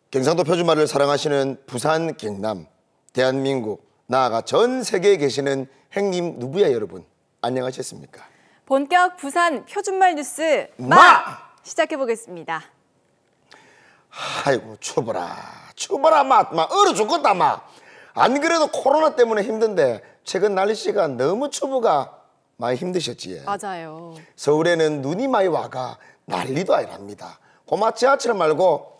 경상도 표준말을 사랑하시는 부산 경남, 대한민국, 나아가 전 세계에 계시는 행님 누부야 여러분, 안녕하셨습니까? 본격 부산 표준말 뉴스 시작해 보겠습니다. 아이고 추워라 막 얼어 죽겠다 막. 안 그래도 코로나 때문에 힘든데 최근 날씨가 너무 추워가 많이 힘드셨지. 맞아요. 서울에는 눈이 많이 와가 난리도 아니랍니다. 고마 지하철 말고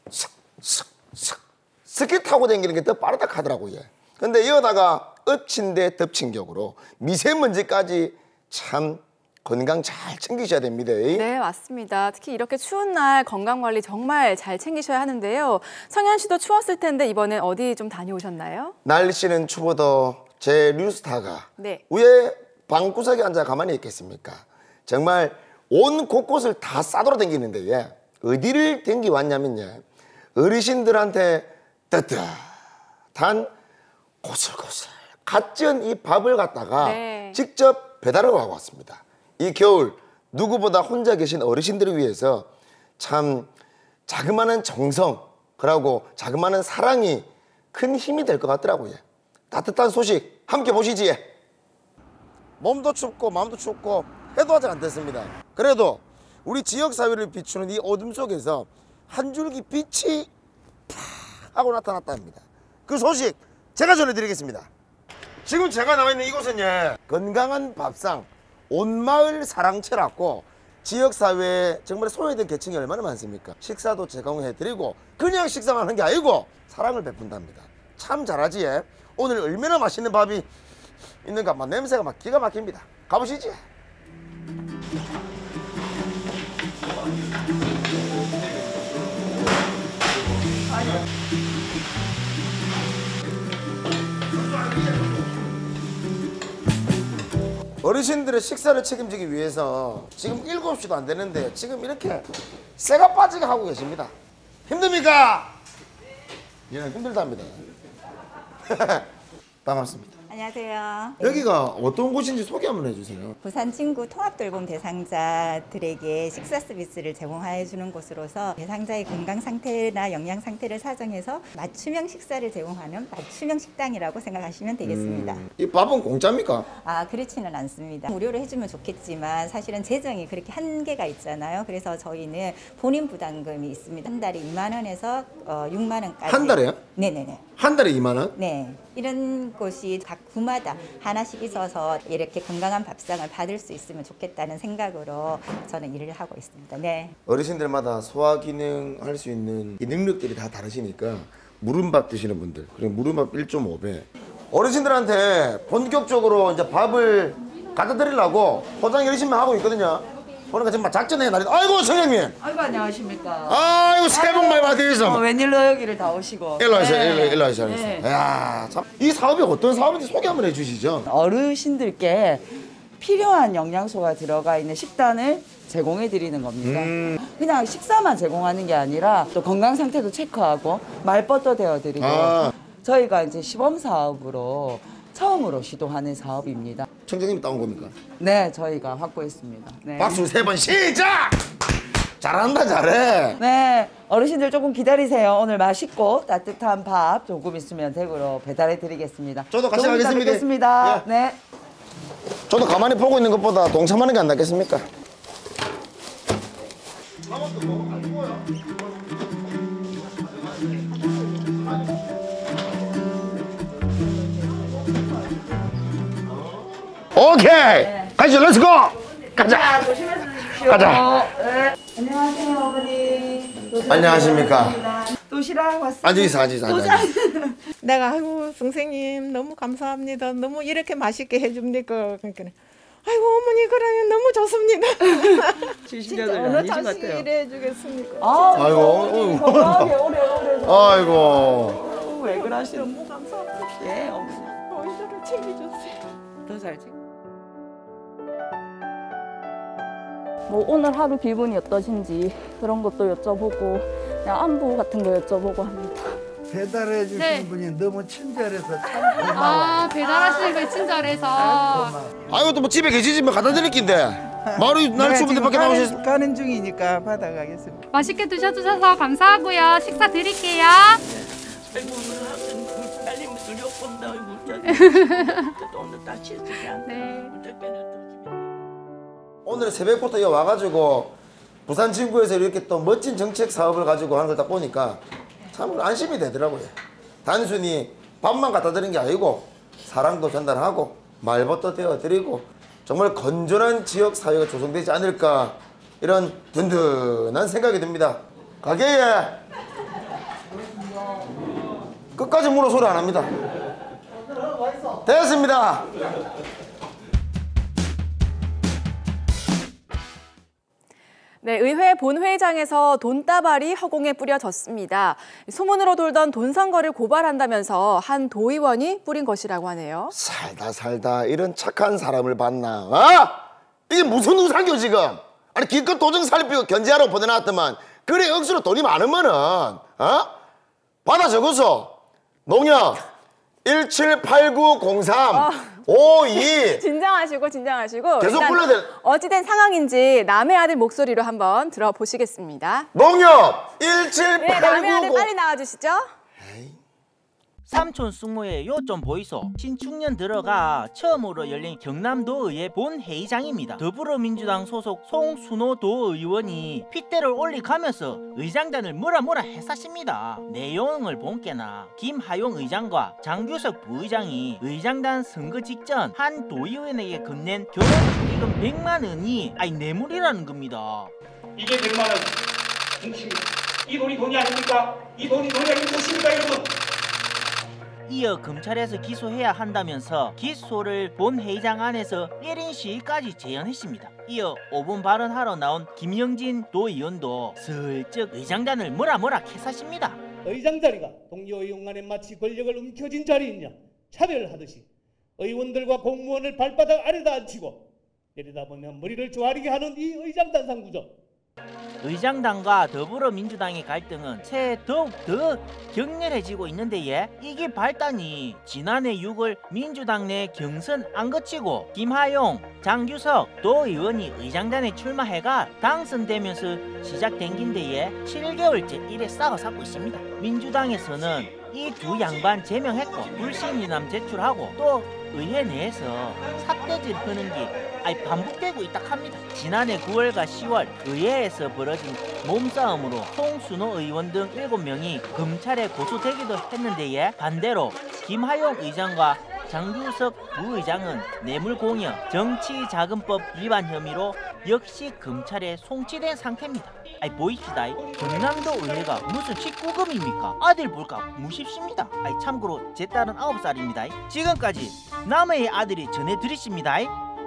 스키 타고 다니는 게 더 빠르다 하더라고요. 근데 이러다가 엎친 데 덮친 격으로 미세먼지까지 참 건강 잘 챙기셔야 됩니다. 네, 맞습니다. 특히 이렇게 추운 날 건강관리 정말 잘 챙기셔야 하는데요. 성현 씨도 추웠을 텐데 이번엔 어디 좀 다녀오셨나요? 날씨는 추워도 제 뉴스타가 네. 왜 방구석에 앉아 가만히 있겠습니까? 정말 온 곳곳을 다 싸돌아다니는데 어디를 댕기 왔냐면요, 어르신들한테 뜨뜻한 고슬고슬 갓 지은 이 밥을 갖다가 직접 배달을 하고 왔습니다. 이 겨울 누구보다 혼자 계신 어르신들을 위해서 참 자그마한 정성, 그러고 자그마한 사랑이 큰 힘이 될 것 같더라고요. 따뜻한 소식 함께 보시지. 몸도 춥고 마음도 춥고 해도 아직 안 됐습니다. 그래도 우리 지역사회를 비추는 이 어둠 속에서 한 줄기 빛이 팍 하고 나타났답니다. 그 소식 제가 전해드리겠습니다. 지금 제가 나와 있는 이곳은 건강한 밥상 온마을 사랑채라고 지역사회에 정말 소외된 계층이 얼마나 많습니까? 식사도 제공해드리고 그냥 식사만 하는 게 아니고 사랑을 베푼답니다. 참 잘하지. 오늘 얼마나 맛있는 밥이 있는가 막 냄새가 막 기가 막힙니다. 가보시지. 어르신들의 식사를 책임지기 위해서 지금 7시도 안 되는데 지금 이렇게 쇠가 빠지게 하고 계십니다. 힘듭니까? 예, 힘들답니다. 반갑습니다. 안녕하세요. 여기가 어떤 곳인지 소개 한번 해주세요. 부산 진구 통합돌봄 대상자들에게 식사 서비스를 제공해 주는 곳으로서 대상자의 건강 상태나 영양 상태를 사정해서 맞춤형 식사를 제공하는 맞춤형 식당이라고 생각하시면 되겠습니다. 이 밥은 공짜입니까? 아, 그렇지는 않습니다. 무료로 해주면 좋겠지만 사실은 재정이 그렇게 한계가 있잖아요. 그래서 저희는 본인 부담금이 있습니다. 한 달에 2만 원에서 6만 원까지. 한 달에요? 네네네. 한 달에 2만 원? 네. 이런 곳이 각 구마다 하나씩 있어서 이렇게 건강한 밥상을 받을 수 있으면 좋겠다는 생각으로 저는 일을 하고 있습니다. 네. 어르신들마다 소화 기능 할 수 있는 이 능력들이 다 다르시니까 무름밥 드시는 분들, 그리고 무름밥 1.5배. 어르신들한테 본격적으로 이제 밥을 갖다 드리려고 포장 열심히 하고 있거든요. 그러니까 지금 막 작전해 날이. 아이고 선생님. 아이고 안녕하십니까. 아이고 새해 복 많이 받으셔서. 웬일로 여기를 다 오시고. 일로 와주세요. 일로 와주세요. 네. 야, 참. 이 사업이 어떤 사업인지 소개 한번 해주시죠. 어르신들께 필요한 영양소가 들어가 있는 식단을 제공해 드리는 겁니다. 그냥 식사만 제공하는 게 아니라 또 건강 상태도 체크하고 말벗도 되어 드리고 저희가 이제 시범 사업으로 처음으로 시도하는 사업입니다. 청장님이 따온 겁니까? 네, 저희가 확보했습니다. 네. 박수 3번 시작! 잘한다, 잘해. 네, 어르신들 조금 기다리세요. 오늘 맛있고 따뜻한 밥 조금 있으면 댁으로 배달해 드리겠습니다. 저도 같이 가겠습니다. 뵙겠습니다. 예. 네. 저도 가만히 보고 있는 것보다 동참하는 게 안 낫겠습니까? 오케이! 네. 가시죠, 렛츠고! 가자! 조심해서 드십시오. 가자! 네. 안녕하세요, 어머니. 안녕하십니까? 도시락 왔습니다. 앉으세요. 내가 아이고 선생님 너무 감사합니다. 너무 이렇게 맛있게 해줍니까? 그러니까 아이고 어머니 그러면 너무 좋습니다. 진짜 어느 다시 일해 주겠습니까? 아이고. 건강하게 오래. 아이고. 왜 그러시는? 너무 감사합니다. 예, 어머니. 이거를 챙겨주세요. 더 잘 챙겨. 뭐 오늘 하루 기분이 어떠신지 그런 것도 여쭤보고 그냥 안부 같은 거 여쭤보고 합니다. 배달해 주시는 분이 너무 친절해서 참 고마워요. 배달하시는 거 친절해서. 아이고 또 뭐 집에 계시지면 갖다 드릴 낀데. 말이 날수분들밖에 나오셨습니다. 가는 중이니까 받아가겠습니다. 맛있게 드셔주셔서 감사하고요. 식사 드릴게요. 네. 오늘 새벽부터 와가지고 부산 진구에서 이렇게 또 멋진 정책 사업을 가지고 하는 걸 딱 보니까 참 안심이 되더라고요. 단순히 밥만 갖다 드린 게 아니고 사랑도 전달하고 말벗도 되어드리고 정말 건전한 지역 사회가 조성되지 않을까 이런 든든한 생각이 듭니다. 가게에 끝까지 물어 소리 안 합니다. 됐습니다. 네, 의회 본회의장에서 돈다발이 허공에 뿌려졌습니다. 소문으로 돌던 돈선거를 고발한다면서 한 도의원이 뿌린 것이라고 하네요. 살다 이런 착한 사람을 봤나? 어? 이게 무슨 우상이요 지금? 아니 기껏 도정 살피고 견제하러 보내놨더만 그래 억수로 돈이 많으면은 받아 적어서 농협 178903 52 진정하시고 계속 일단 불러야 돼. 어찌된 상황인지 남의 아들 목소리로 한번 들어보시겠습니다. 농협 1789 네, 남의 아들 빨리 나와주시죠. 삼촌 숙모의 요점 보이소. 신축년 들어가 처음으로 열린 경남도의회 본회의장입니다. 더불어민주당 소속 송순호 도의원이 핏대를 올리가면서 의장단을 뭐라 했사십니다. 내용을 본께나 김하용 의장과 장규석 부의장이 의장단 선거 직전 한 도의원에게 건넨 결혼 축의금 100만 원이 뇌물이라는 겁니다. 이게 100만 원 뭉칩니다. 이 돈이 돈이 아닙니까? 이 돈이 돈이 아닌 것입니까 여러분? 이어 검찰에서 기소해야 한다면서 기소를 본회의장 안에서 1인 시위까지 제안했습니다. 이어 5분 발언하러 나온 김영진 도의원도 슬쩍 의장단을 뭐라 캐사십니다. 의장 자리가 동료 의원 간에 마치 권력을 움켜쥔 자리이냐 차별하듯이 의원들과 공무원을 발바닥 아래다 앉히고 내리다 보면 머리를 조아리게 하는 이 의장단상 구조. 의장단과 더불어민주당의 갈등은 새해 더욱 더 격렬해지고 있는데 이게 발단이 지난해 6월 민주당 내 경선 안 거치고 김하용, 장규석 도의원이 의장단에 출마해가 당선되면서 시작된 긴데에 7개월째 이래 싸워싸고 있습니다. 민주당에서는 이 두 양반 제명했고 불신인함 제출하고 또 의회 내에서 삿대질 하는 게 반복되고 있다 합니다. 지난해 9월과 10월 의회에서 벌어진 몸싸움으로 송순호 의원 등 7명이 검찰에 고소되기도 했는데 반대로 김하용 의장과 장규석 부의장은 뇌물공여, 정치자금법 위반 혐의로 역시 검찰에 송치된 상태입니다. 보이시다. 경남도 의회가 무슨 19금입니까? 아들 볼까 무십십니다. 참고로 제 딸은 9살입니다. 지금까지 남의 아들이 전해드리십니다.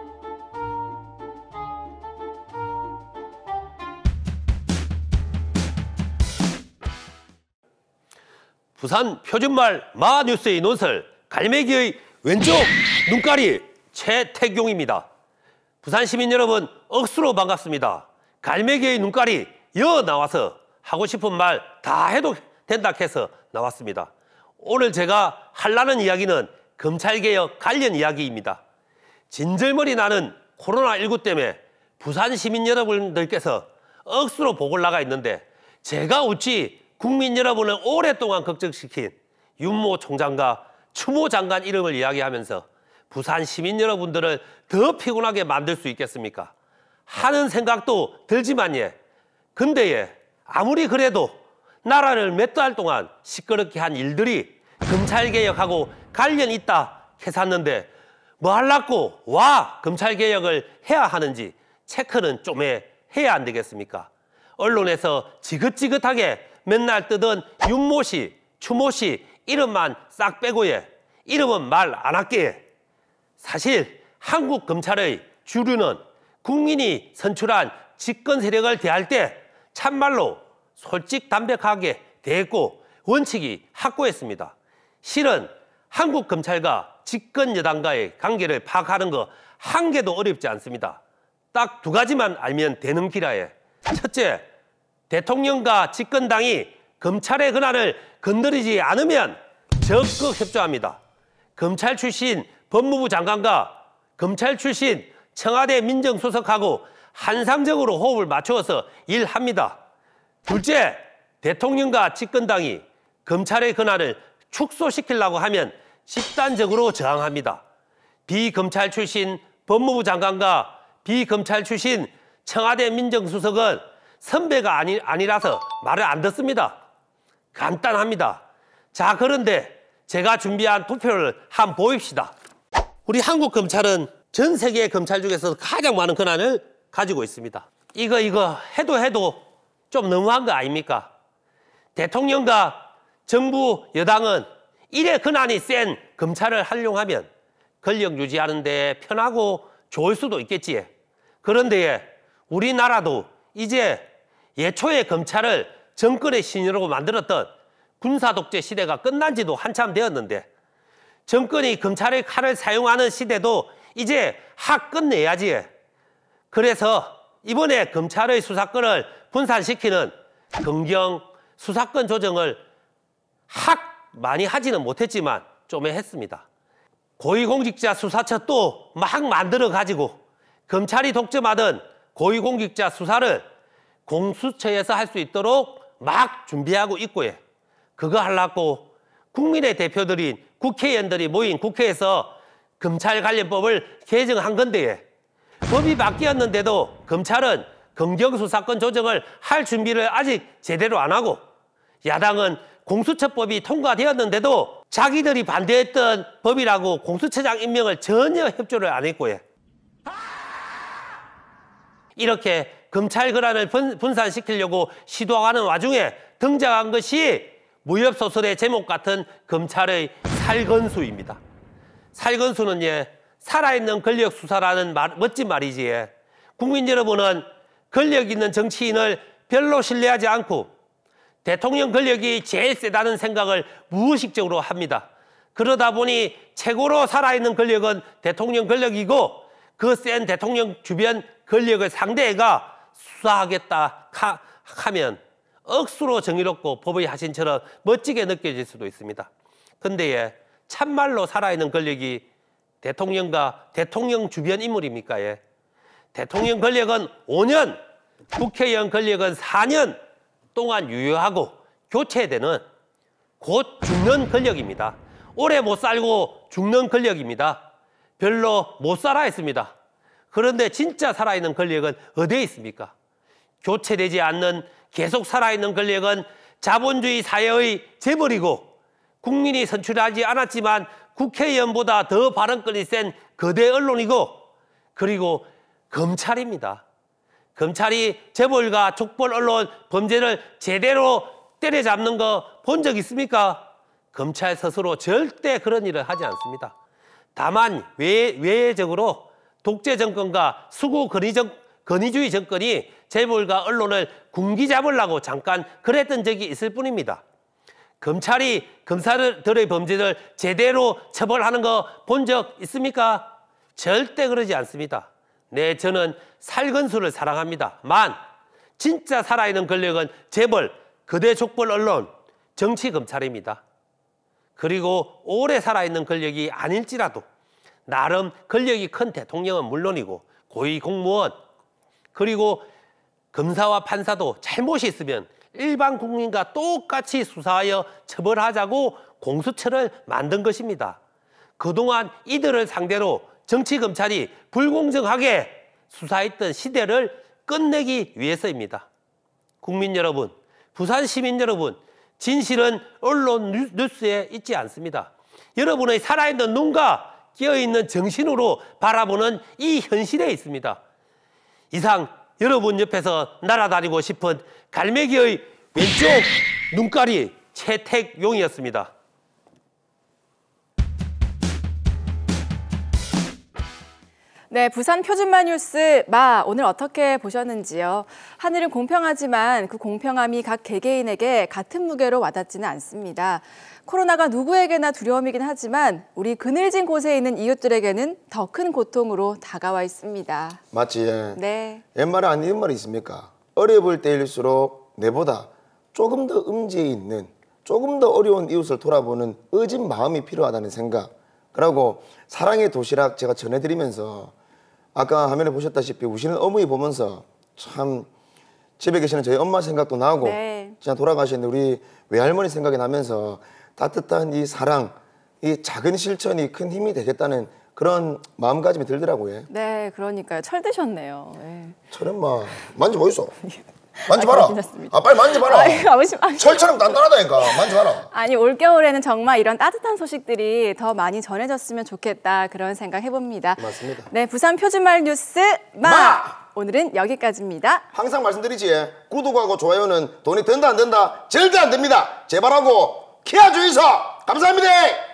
부산 표준말 마뉴스의 논설 갈매기의 왼쪽 눈깔이 최태경입니다. 부산 시민 여러분 억수로 반갑습니다. 갈매기의 눈깔이 나와서 하고 싶은 말 다 해도 된다 해서 나왔습니다. 오늘 제가 하려는 이야기는 검찰개혁 관련 이야기입니다. 진절머리 나는 코로나19 때문에 부산 시민 여러분들께서 억수로 복을 나가 있는데 제가 어찌 국민 여러분을 오랫동안 걱정시킨 윤모 총장과 추모 장관 이름을 이야기하면서 부산 시민 여러분들을 더 피곤하게 만들 수 있겠습니까? 하는 생각도 들지만 근데 아무리 그래도 나라를 몇 달 동안 시끄럽게 한 일들이 검찰개혁하고 관련 있다 해샀는데 뭐 하려고 검찰개혁을 해야 하는지 체크는 좀 해야 안 되겠습니까? 언론에서 지긋지긋하게 맨날 뜨던 윤모씨, 추모씨 이름만 싹 빼고 이름은 말 안 할게. 사실 한국 검찰의 주류는 국민이 선출한 집권 세력을 대할 때 참말로 솔직담백하게 대했고 원칙이 확고했습니다. 실은 한국 검찰과 집권 여당과의 관계를 파악하는 거 한 개도 어렵지 않습니다. 딱 두 가지만 알면 되는 기라에. 첫째, 대통령과 집권당이 검찰의 권한을 건드리지 않으면 적극 협조합니다. 검찰 출신 법무부 장관과 검찰 출신 청와대 민정수석하고 한상적으로 호흡을 맞추어서 일합니다. 둘째, 대통령과 집권당이 검찰의 권한을 축소시키려고 하면 집단적으로 저항합니다. 비검찰 출신 법무부 장관과 비검찰 출신 청와대 민정수석은 선배가 아니라서 말을 안 듣습니다. 간단합니다. 자, 그런데 제가 준비한 투표를 한번 보입시다. 우리 한국 검찰은 전 세계 검찰 중에서 가장 많은 권한을 가지고 있습니다. 이거 해도 좀 너무한 거 아닙니까? 대통령과 정부 여당은 이래 권한이 센 검찰을 활용하면 권력 유지하는 데 편하고 좋을 수도 있겠지. 그런데 우리나라도 이제 예초에 검찰을 정권의 신이라고 만들었던 군사독재 시대가 끝난 지도 한참 되었는데 정권이 검찰의 칼을 사용하는 시대도 이제 확 끝내야지. 그래서 이번에 검찰의 수사권을 분산시키는 검경 수사권 조정을 확 많이 하지는 못했지만 좀 했습니다. 고위공직자 수사처 또 막 만들어가지고 검찰이 독점하던 고위공직자 수사를 공수처에서 할 수 있도록 막 준비하고 있고요. 그거 하려고 국민의 대표들인 국회의원들이 모인 국회에서 검찰 관련법을 개정한 건데 법이 바뀌었는데도 검찰은 검경수사권 조정을 할 준비를 아직 제대로 안 하고 야당은 공수처법이 통과되었는데도 자기들이 반대했던 법이라고 공수처장 임명을 전혀 협조를 안 했고요. 이렇게 검찰 권한을 분산시키려고 시도하는 와중에 등장한 것이 무협소설의 제목 같은 검찰의 살건수입니다. 살건수는 살아있는 권력 수사라는 멋진 말이지. 국민 여러분은 권력 있는 정치인을 별로 신뢰하지 않고 대통령 권력이 제일 세다는 생각을 무의식적으로 합니다. 그러다 보니 최고로 살아있는 권력은 대통령 권력이고 그 센 대통령 주변 권력을 상대해가 수사하겠다 하면 억수로 정의롭고 법의 하신처럼 멋지게 느껴질 수도 있습니다. 근데 참말로 살아있는 권력이 대통령과 대통령 주변 인물입니까? 대통령 권력은 5년, 국회의원 권력은 4년 동안 유효하고 교체되는 곧 죽는 권력입니다. 오래 못 살고 죽는 권력입니다. 별로 못 살아 있습니다. 그런데 진짜 살아있는 권력은 어디에 있습니까? 교체되지 않는 계속 살아있는 권력은 자본주의 사회의 재벌이고 국민이 선출하지 않았지만 국회의원보다 더 발언권이 센 거대 언론이고 그리고 검찰입니다. 검찰이 재벌과 족벌 언론 범죄를 제대로 때려잡는 거 본 적 있습니까? 검찰 스스로 절대 그런 일을 하지 않습니다. 다만 외적으로 독재 정권과 수구 권위주의 정권이 재벌과 언론을 군기 잡으려고 잠깐 그랬던 적이 있을 뿐입니다. 검찰이 검사들의 범죄를 제대로 처벌하는 거 본 적 있습니까? 절대 그러지 않습니다. 네, 저는 살건수를 사랑합니다. 진짜 살아있는 권력은 재벌, 거대 족벌 언론, 정치 검찰입니다. 그리고 오래 살아있는 권력이 아닐지라도 나름 권력이 큰 대통령은 물론이고 고위 공무원 그리고 검사와 판사도 잘못이 있으면 일반 국민과 똑같이 수사하여 처벌하자고 공수처를 만든 것입니다. 그동안 이들을 상대로 정치검찰이 불공정하게 수사했던 시대를 끝내기 위해서입니다. 국민 여러분, 부산 시민 여러분, 진실은 언론 뉴스에 있지 않습니다. 여러분의 살아있는 눈과 깨어있는 정신으로 바라보는 이 현실에 있습니다. 이상 여러분 옆에서 날아다니고 싶은 갈매기의 왼쪽 눈깔이 최택용이었습니다. 네, 부산 표준말 뉴스 오늘 어떻게 보셨는지요? 하늘은 공평하지만 그 공평함이 각 개개인에게 같은 무게로 와닿지는 않습니다. 코로나가 누구에게나 두려움이긴 하지만 우리 그늘진 곳에 있는 이웃들에게는 더 큰 고통으로 다가와 있습니다. 맞지? 네. 옛말에 아닌 말이 있습니까? 어려울 때일수록 내보다 조금 더 음지에 있는 조금 더 어려운 이웃을 돌아보는 의진 마음이 필요하다는 생각. 그리고 사랑의 도시락 제가 전해드리면서 아까 화면에 보셨다시피 우시는 어머니 보면서 참 집에 계시는 저희 엄마 생각도 나고 네. 진짜 돌아가신 우리 외할머니 생각이 나면서 따뜻한 이 사랑, 이 작은 실천이 큰 힘이 되겠다는 그런 마음가짐이 들더라고요. 네, 그러니까요. 철드셨네요. 네. 철은 막 만져보이소. 만져봐라. 아, 빨리 만져봐라. 아버지, 철처럼 단단하다니까. 만져봐라. 아니, 올겨울에는 정말 이런 따뜻한 소식들이 더 많이 전해졌으면 좋겠다 그런 생각 해봅니다. 맞습니다. 네, 부산 표준말 뉴스 마! 오늘은 여기까지입니다. 항상 말씀드리지, 구독하고 좋아요는 돈이 든다 안 든다 절대 안 됩니다. 제발하고 키워주이소. 감사합니다.